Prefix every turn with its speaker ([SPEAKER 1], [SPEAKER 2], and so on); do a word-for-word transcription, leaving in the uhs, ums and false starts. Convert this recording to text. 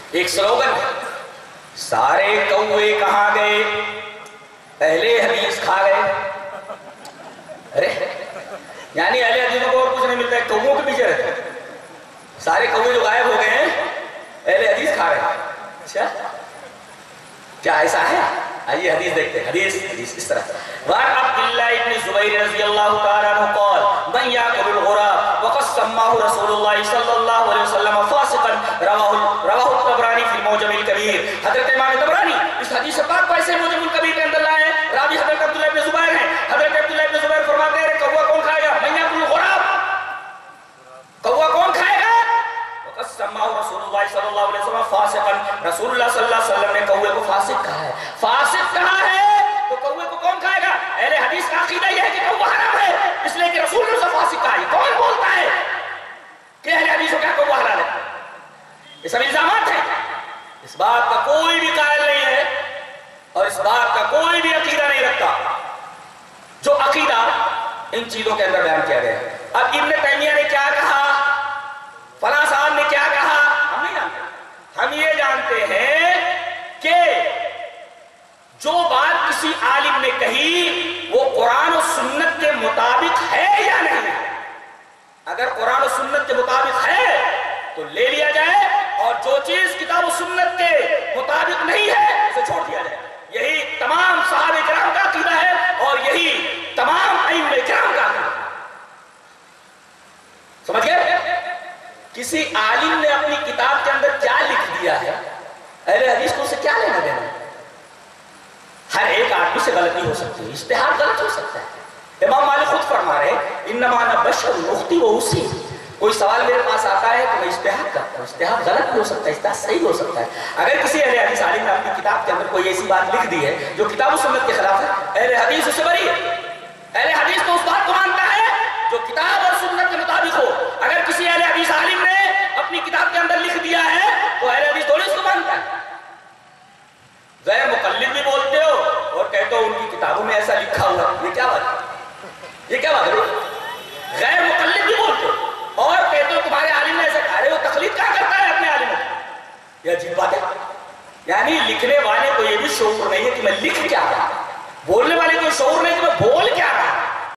[SPEAKER 1] ایک سلوگن ہے، سارے کوے کہاں گئے، اہل حدیث کھا گئے. ارے یعنی اہل حدیثوں کو اور کچھ نہیں ملتا ہے، کووں کے پیچھے رہتے ہیں. سارے کوے جو غائب ہو گئے ہیں اہل حدیث کھا رہے ہیں. اچھا کیا ایسا ہے؟ آئیے حدیث دیکھتے ہیں. حدیث حدیث اس طرح وعن عبداللہ ابن زبیر رضی اللہ تعالیٰ عنہ قال من یاکل الغراب وقد سماہ رسول اللہ صلی اللہ علیہ وسلم فاسقا رواہ الطبرانی فی المعجم الکبیر. حضرت امام طبرانی اس حدیث پاک کو ایسے معجم الکبیر کے اندر لائے ہیں. راوی حضرت عبداللہ ابن زبیر ہیں. حضرت عبداللہ ابن زبیر فرماتے ہیں کوا کون کھائے گا؟ من یاکل الغراب، کوا کون کھائے گا؟ وقد سماہ رسول اللہ صلی اللہ علیہ وسلم فاسقا، رسول اللہ صلی اللہ علیہ وسلم نے کوے کو فاسق کہا ہے. فاسق کہا ہے تو کوے کو کون کھائے گا؟ اہل حدیث کا عقیدہ یہ ہے کہ کوہ حرام ہے، اس لیے کہ رسول نے اسے فاسق کہا ہے. کون بولتا ہے کہ اہل حدیث کو کیا کوہ حلال ہے؟ یہ سب الزامات ہیں. اس بات کا کوئی بھی قائل نہیں ہے اور اس بات کا کوئی بھی عقیدہ نہیں رکھتا جو عقیدہ ان چیزوں کے اندر بیان کیا گیا ہے. اب ابن تیمیہ نے کیا کہا، فلاں صاحب نے کیا کہا، ہم نہیں جانتے. ہم یہ جانتے ہیں کہ جو بات کسی عالم نے کہی وہ قرآن و سنت کے مطابق ہے یا نہیں. اگر قرآن و سنت کے مطابق ہے تو لے لیا جائے اور جو چیز کتاب و سنت کے مطابق نہیں ہے اسے چھوڑ دیا جائے. یہی تمام صحابہ کرام کا عقیدہ ہے اور یہی تمام ائمہ کرام کا عقیدہ. سمجھ گئے؟ کسی عالم نے اپنی کتاب کے اندر کیا لکھ دیا ہے، اہل حدیث کو اسے کیا لینا دینا. ہر ایک آدمی سے غلطی ہو سکتی ہے، اجتہاد غلط ہو سکتا ہے. امام مالک خود فرما رہے ہیں انما انا بشر اختی و اسی. کوئی سوال میرے پاس آتا ہے تو میں اجتہاد کرتا ہوں. اجتہاد غلط بھی ہو سکتا ہے، اجتہاد صحیح ہو سکتا ہے. اگر کسی اہل حدیث عالم نے اپنی کتاب کے اندر کوئی ایسی بات لکھ دی ہے جو کتاب و سنت کے خلاف ہے، اہل حدیث اسے بری ہے. اہل حدیث تو اس بات کو مانتا ہے جو کتاب اور سنت کے مطابق ہو. اگر کسی اہل حدیث عالم نے اپنی کتاب کے اندر لکھ دیا ہے تو اہل حدیث تھوڑی اس کو مانتا ہے. غیر مقلد بھی بولتے ہو اور کہتے ہو ان کی کتابوں میں ایسا لکھا ہوا. یہ کیا بات ہے؟ یہ کیا بات ہے؟ غیر مقلد بھی بولتے ہو اور کہتے ہو تمہارے عالم نے ایسا کہا. رہے ہو تقلید کیا کرتا ہے اپنے عالموں کی؟ یہ عجیب بات ہے. یعنی لکھنے والے کو یہ بھی شعور نہیں ہے کہ میں لکھ کیا رہا، بولنے والے کو شعور نہیں کہ میں بول